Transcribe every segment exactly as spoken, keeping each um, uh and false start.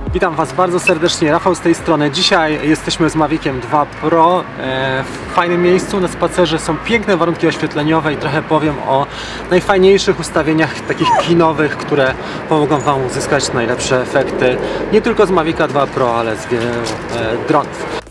Witam Was bardzo serdecznie, Rafał z tej strony. Dzisiaj jesteśmy z Maviciem dwa Pro w fajnym miejscu. Na spacerze są piękne warunki oświetleniowe i trochę powiem o najfajniejszych ustawieniach takich kinowych, które pomogą Wam uzyskać najlepsze efekty nie tylko z Mavica dwa Pro, ale z wielu e, dronów.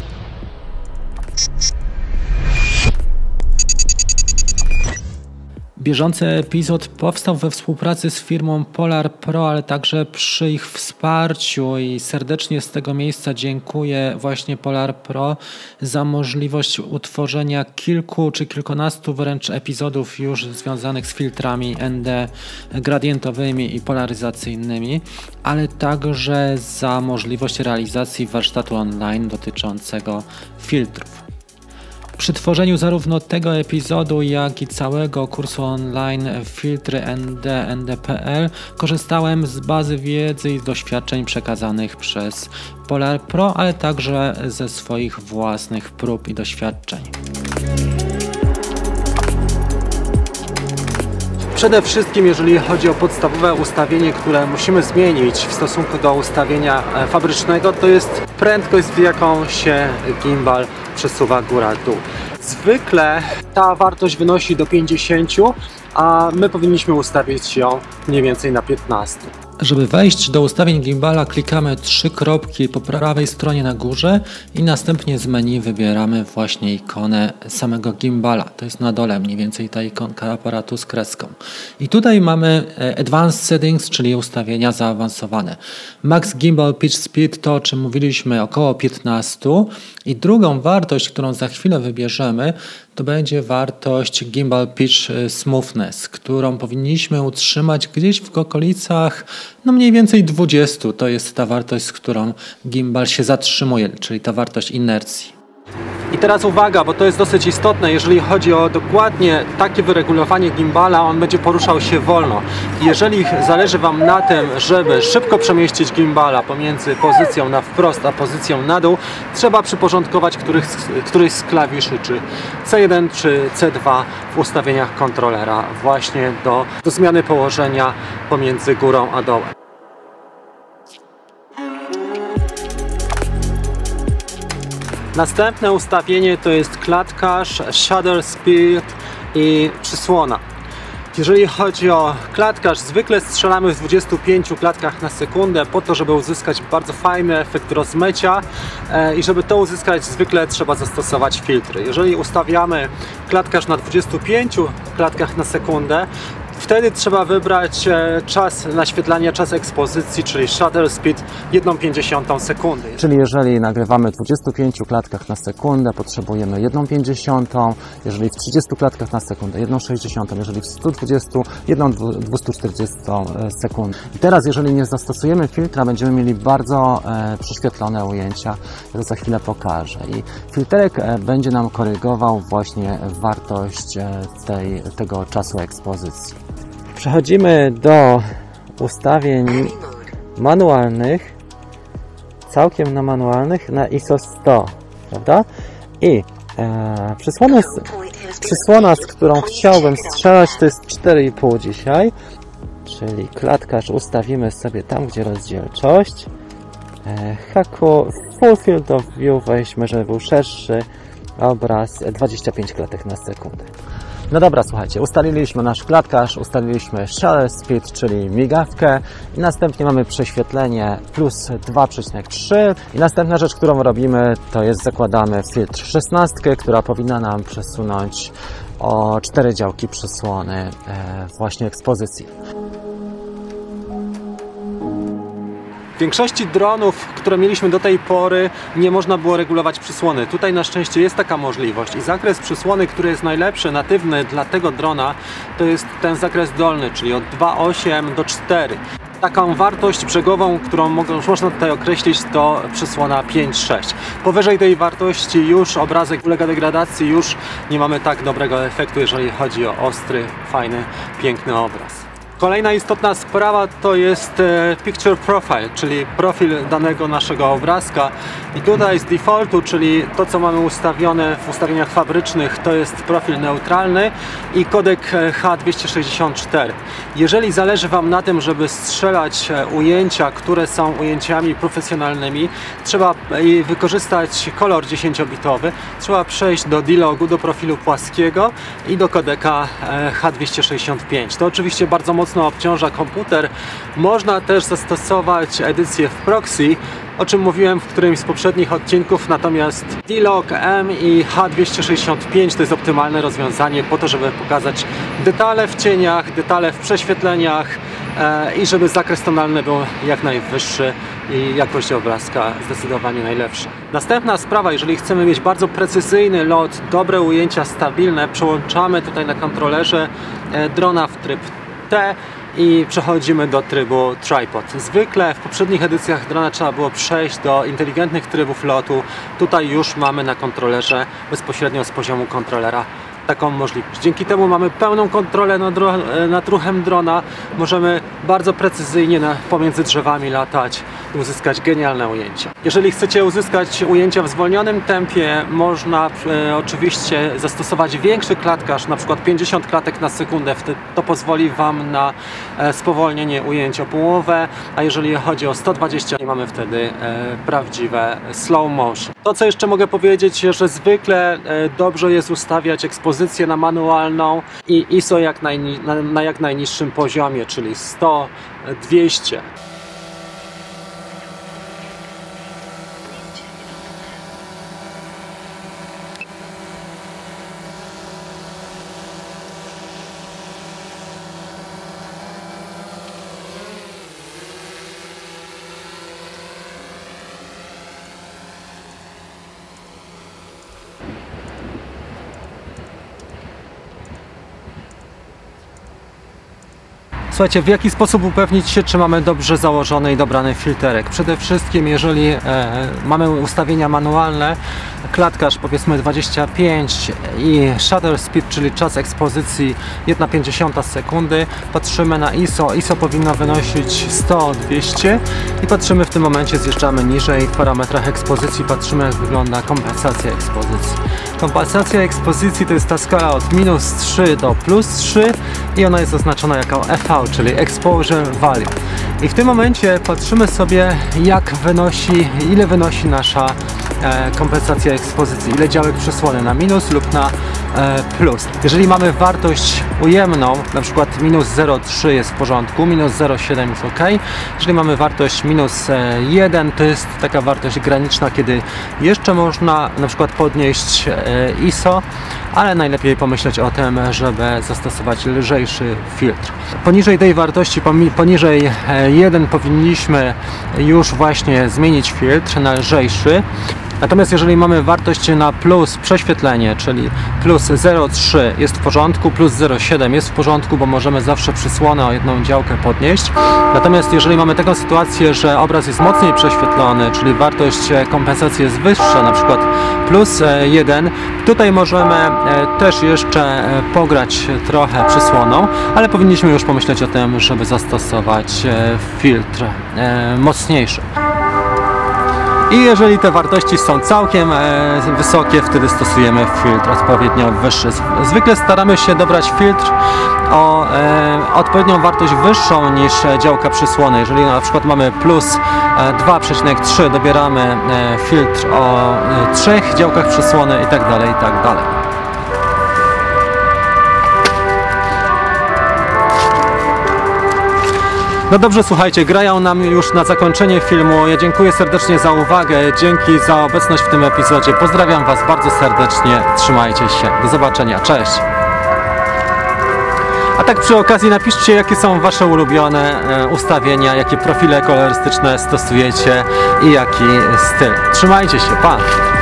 Bieżący epizod powstał we współpracy z firmą Polar Pro, ale także przy ich wsparciu i serdecznie z tego miejsca dziękuję właśnie Polar Pro za możliwość utworzenia kilku czy kilkunastu wręcz epizodów już związanych z filtrami N D gradientowymi i polaryzacyjnymi, ale także za możliwość realizacji warsztatu online dotyczącego filtrów. Przy tworzeniu zarówno tego epizodu, jak i całego kursu online Filtry N D N D kropka P L korzystałem z bazy wiedzy i doświadczeń przekazanych przez Polar Pro, ale także ze swoich własnych prób i doświadczeń. Przede wszystkim, jeżeli chodzi o podstawowe ustawienie, które musimy zmienić w stosunku do ustawienia fabrycznego, to jest prędkość, z jaką się gimbal przesuwa góra-dół. Zwykle ta wartość wynosi do pięćdziesięciu, a my powinniśmy ustawić ją mniej więcej na piętnaście. Żeby wejść do ustawień gimbala, klikamy trzy kropki po prawej stronie na górze i następnie z menu wybieramy właśnie ikonę samego gimbala. To jest na dole mniej więcej ta ikonka aparatu z kreską. I tutaj mamy Advanced Settings, czyli ustawienia zaawansowane. Max Gimbal Pitch Speed to, o czym mówiliśmy, około piętnaście. I drugą wartość, którą za chwilę wybierzemy, to będzie wartość Gimbal Pitch Smoothness, którą powinniśmy utrzymać gdzieś w okolicach no mniej więcej dwudziestu. To jest ta wartość, z którą gimbal się zatrzymuje, czyli ta wartość inercji. I teraz uwaga, bo to jest dosyć istotne, jeżeli chodzi o dokładnie takie wyregulowanie gimbala, on będzie poruszał się wolno. Jeżeli zależy Wam na tym, żeby szybko przemieścić gimbala pomiędzy pozycją na wprost a pozycją na dół, trzeba przyporządkować któryś, któryś z klawiszy, czy C jeden czy C dwa w ustawieniach kontrolera właśnie do, do zmiany położenia pomiędzy górą a dołem. Następne ustawienie to jest klatkarz, shutter speed i przysłona. Jeżeli chodzi o klatkarz, zwykle strzelamy w dwudziestu pięciu klatkach na sekundę po to, żeby uzyskać bardzo fajny efekt rozmycia i żeby to uzyskać, zwykle trzeba zastosować filtry. Jeżeli ustawiamy klatkarz na dwudziestu pięciu klatkach na sekundę, wtedy trzeba wybrać czas naświetlania, czas ekspozycji, czyli shutter speed jedną pięćdziesiątą sekundy. Czyli jeżeli nagrywamy w dwudziestu pięciu klatkach na sekundę, potrzebujemy jedną pięćdziesiątą, jeżeli w trzydziestu klatkach na sekundę jedną sześćdziesiątą, jeżeli w stu dwudziestu jedną dwieście czterdzieści sekund. I teraz, jeżeli nie zastosujemy filtra, będziemy mieli bardzo e, prześwietlone ujęcia, to za chwilę pokażę. I filterek e, będzie nam korygował właśnie wartość e, tej, tego czasu ekspozycji. Przechodzimy do ustawień manualnych, całkiem na manualnych, na I S O sto, prawda? I e, przysłona, przysłona, z którą chciałbym strzelać, to jest cztery i pół dzisiaj, czyli klatkarz ustawimy sobie tam, gdzie rozdzielczość. E, haku Full Field of View weźmy, żeby był szerszy obraz, dwadzieścia pięć klatek na sekundę. No dobra, słuchajcie, ustaliliśmy nasz klatkarz, ustaliliśmy shutter speed, czyli migawkę i następnie mamy prześwietlenie plus dwa przecinek trzy i następna rzecz, którą robimy, to jest zakładamy filtr szesnastkę, która powinna nam przesunąć o cztery działki przysłony e, właśnie ekspozycji. W większości dronów, które mieliśmy do tej pory, nie można było regulować przysłony. Tutaj na szczęście jest taka możliwość i zakres przysłony, który jest najlepszy, natywny dla tego drona, to jest ten zakres dolny, czyli od dwa przecinek osiem do czterech. Taką wartość brzegową, którą można tutaj określić, to przysłona pięć sześć. Powyżej tej wartości już obrazek ulega degradacji, już nie mamy tak dobrego efektu, jeżeli chodzi o ostry, fajny, piękny obraz. Kolejna istotna sprawa to jest Picture Profile, czyli profil danego naszego obrazka. I tutaj z defaultu, czyli to co mamy ustawione w ustawieniach fabrycznych, to jest profil neutralny i kodek H dwieście sześćdziesiąt cztery. Jeżeli zależy Wam na tym, żeby strzelać ujęcia, które są ujęciami profesjonalnymi, trzeba wykorzystać kolor dziesięciobitowy, trzeba przejść do D-Logu, do profilu płaskiego i do kodeka H dwieście sześćdziesiąt pięć. To oczywiście bardzo mocno obciąża komputer. Można też zastosować edycję w proxy, o czym mówiłem w którymś z poprzednich odcinków, natomiast D-Log M i H dwieście sześćdziesiąt pięć to jest optymalne rozwiązanie po to, żeby pokazać detale w cieniach, detale w prześwietleniach e, i żeby zakres tonalny był jak najwyższy i jakość obrazka zdecydowanie najlepsza. Następna sprawa, jeżeli chcemy mieć bardzo precyzyjny lot, dobre ujęcia, stabilne, przełączamy tutaj na kontrolerze e, drona w tryb T i przechodzimy do trybu Tripod. Zwykle w poprzednich edycjach drona trzeba było przejść do inteligentnych trybów lotu. Tutaj już mamy na kontrolerze bezpośrednio z poziomu kontrolera taką możliwość. Dzięki temu mamy pełną kontrolę nad, nad ruchem drona. Możemy bardzo precyzyjnie na, pomiędzy drzewami latać i uzyskać genialne ujęcia. Jeżeli chcecie uzyskać ujęcia w zwolnionym tempie, można e, oczywiście zastosować większy klatkarz, na przykład pięćdziesiąt klatek na sekundę. Wtedy to pozwoli Wam na e, spowolnienie ujęć o połowę, a jeżeli chodzi o sto dwadzieścia, mamy wtedy e, prawdziwe slow motion. To co jeszcze mogę powiedzieć, że zwykle e, dobrze jest ustawiać ekspozycję na manualną i I S O jak najni na, na jak najniższym poziomie, czyli sto, dwieście. Słuchajcie, w jaki sposób upewnić się, czy mamy dobrze założony i dobrany filterek? Przede wszystkim, jeżeli e, mamy ustawienia manualne, klatkarz powiedzmy dwadzieścia pięć i shutter speed, czyli czas ekspozycji jedna pięćdziesiąta sekundy, patrzymy na I S O. I S O powinno wynosić sto, dwieście i patrzymy w tym momencie, zjeżdżamy niżej w parametrach ekspozycji, patrzymy jak wygląda kompensacja ekspozycji. Kompensacja ekspozycji to jest ta skala od minus trzy do plus trzy i ona jest oznaczona jako E V, czyli Exposure Value. I w tym momencie patrzymy sobie, jak wynosi, ile wynosi nasza e, kompensacja ekspozycji, ile działek przesłony na minus lub na e, plus. Jeżeli mamy wartość ujemną, na przykład minus zero przecinek trzy jest w porządku, minus zero przecinek siedem jest ok. Jeżeli mamy wartość minus jeden, to jest taka wartość graniczna, kiedy jeszcze można na przykład podnieść e, I S O, ale najlepiej pomyśleć o tym, żeby zastosować lżejszy filtr. Poniżej tej wartości, poniżej jeden powinniśmy już właśnie zmienić filtr na lżejszy. Natomiast jeżeli mamy wartość na plus prześwietlenie, czyli plus zero przecinek trzy jest w porządku, plus zero przecinek siedem jest w porządku, bo możemy zawsze przysłonę o jedną działkę podnieść. Natomiast jeżeli mamy taką sytuację, że obraz jest mocniej prześwietlony, czyli wartość kompensacji jest wyższa, na przykład plus jeden, tutaj możemy też jeszcze pograć trochę przysłoną, ale powinniśmy już pomyśleć o tym, żeby zastosować filtr mocniejszy. I jeżeli te wartości są całkiem e, wysokie, wtedy stosujemy filtr odpowiednio wyższy. Zwykle staramy się dobrać filtr o e, odpowiednią wartość wyższą niż działka przysłony. Jeżeli na przykład mamy plus dwa przecinek trzy, dobieramy e, filtr o e, trzech działkach przysłony i tak dalej, i tak dalej. No dobrze, słuchajcie, grają nam już na zakończenie filmu. Ja dziękuję serdecznie za uwagę, dzięki za obecność w tym epizodzie. Pozdrawiam Was bardzo serdecznie, trzymajcie się, do zobaczenia, cześć! A tak przy okazji napiszcie, jakie są Wasze ulubione ustawienia, jakie profile kolorystyczne stosujecie i jaki styl. Trzymajcie się, pa!